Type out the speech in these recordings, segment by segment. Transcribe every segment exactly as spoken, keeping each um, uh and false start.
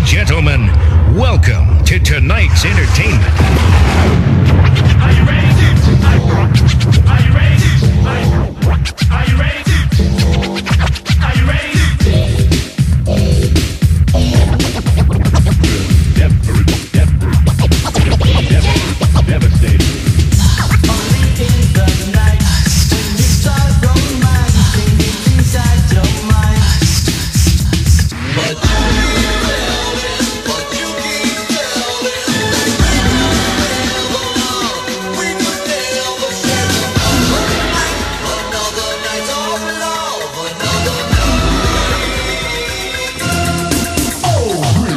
gentlemen, welcome to tonight's entertainment. Are you ready to? Are you ready to? Are you ready to? Are you ready to? Devastating. Only in the night when you start romancing it inside your mind. But you need telling, but you need telling. We could never share another night, another night of love, another night. Oh,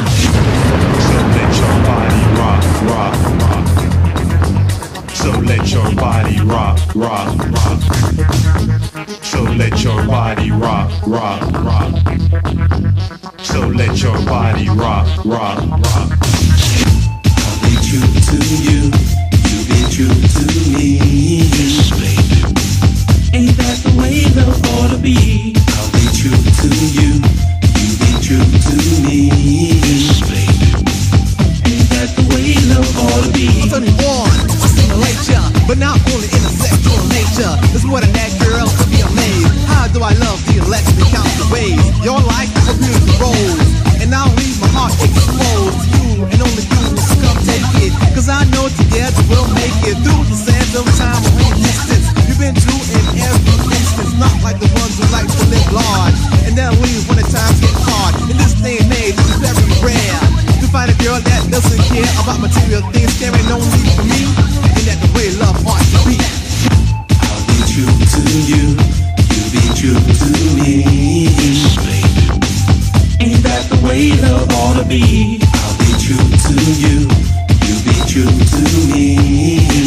so let your body rock, rock, rock. So let your body rock, rock, rock. So let your body rock, rock, rock. I'll be true to you, you be true to me. Yes, baby. Ain't that the way love ought to be? I'll be true to you, you be true to me. Yes, baby. Ain't that the way love ought to be? I'm thirty-one, I simulate ya, but not only in a sexual nature. This is what a that girl could be amazed. How do I love the electric countless ways? You're like a beautiful rose, and I'll leave my heart exposed to you, and only you will come take it. Cause I know together we'll make it through the sands of time or any distance. You've been true in every instance, not like the ones who like to live large and then leave when the times get hard. In this day and age, it's very rare to find a girl that doesn't care about material things, carrying no need for me, and that the way love ought to be. I'll be true to you, you be true to me. Yes, baby. Ain't that the way love ought to be? I'll be true to you, you be true to me.